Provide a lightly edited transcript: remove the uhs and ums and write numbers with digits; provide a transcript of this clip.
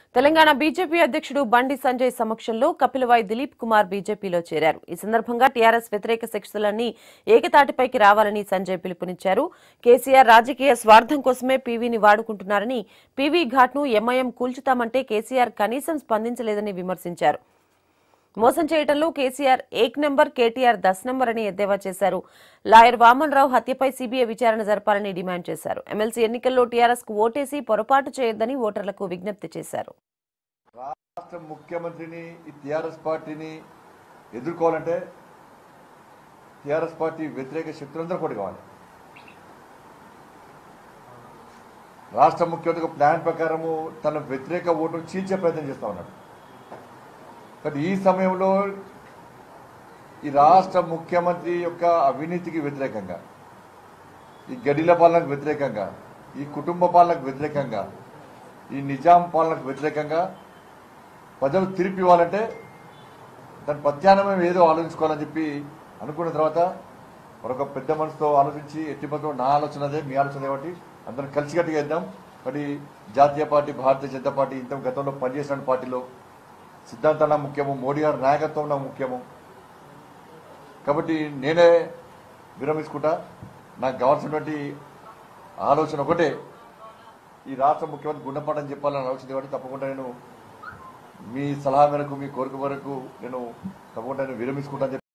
Telangana BJP అధ్యక్షుడు బండి సంజయ్ సమక్షంలో కపిలవాయి దిలీప్ కుమార్ బీజేపీలో చేరారు. ఈ సందర్భంగా టీఆర్ఎస్ వ్యతిరేక శక్తులన్నీ ఏకతాటిపైకి రావాలని సంజయ్ పిలుపునిచ్చారు. కేసీఆర్ రాజకీయ స్వార్థం కోసమే పీవీని వాడుకుంటున్నారని, పీవీ ఘాట్ను ఎంఐఎం కూల్చుతామంటే కేసీఆర్ కనీసం స్పందించలేదని విమర్శించారు. మోసం చేయడంలో కేసీఆర్ 1 నంబర్, కేటీఆర్ 10 నంబర్ అని ఎద్దేవా చేశారు. లాయర్ వామన్ రావు హత్యపై సీబీఐ విచారణ జరపాలని డిమాండ్ చేశారు. ఎమ్మెల్సీ ఎన్నికల్లో టీఆర్ఎస్ కు ఓటేసి పొరపాటు చేయొద్దని ఓటర్లకు విజ్ఞప్తి చేశారు. రాష్ట్ర ముఖ్యమంత్రిని ఈ టీఆర్ఎస్ పార్టీని ఎదుర్కోవాలంటే టీఆర్ఎస్ పార్టీ వ్యతిరేక శక్తులందరూ కూడా కావాలి. రాష్ట్ర ముఖ్యమంత్రి ప్లాన్ ప్రకారము తన వ్యతిరేక ఓటును చీల్చే ప్రయత్నం చేస్తా ఉన్నాడు. కానీ ఈ సమయంలో ఈ రాష్ట్ర ముఖ్యమంత్రి యొక్క అవినీతికి వ్యతిరేకంగా, ఈ గడిల పాలనకు వ్యతిరేకంగా, ఈ కుటుంబ పాలనకు వ్యతిరేకంగా, ఈ నిజాం పాలనకు వ్యతిరేకంగా ప్రజలు తీర్పు ఇవ్వాలంటే దాని ప్రత్యామ్నాయం ఏదో ఆలోచించుకోవాలని చెప్పి అనుకున్న తర్వాత మరొక పెద్ద మనసుతో ఆలోచించి ఎట్టిపత్రం నా ఆలోచన అదే, మీ ఆలోచన కాబట్టి అందరం కలిసికట్టుగా ఇద్దాం. మరి జాతీయ పార్టీ, భారతీయ జనతా పార్టీ ఇంత గతంలో పనిచేసిన పార్టీలో సిద్ధాంతాల ముఖ్యము, మోడీ గారి నాయకత్వం నాకు ముఖ్యము. కాబట్టి నేనే విరమించుకుంటా. నాకు కావాల్సినటువంటి ఆలోచన ఒకటే, ఈ రాష్ట్ర ముఖ్యమంత్రి గుండెపాటని చెప్పాలని ఆలోచన కాబట్టి తప్పకుండా నేను మీ సలహా మేరకు, మీ కోరిక మేరకు నేను తప్పకుండా విరమించుకుంటాను.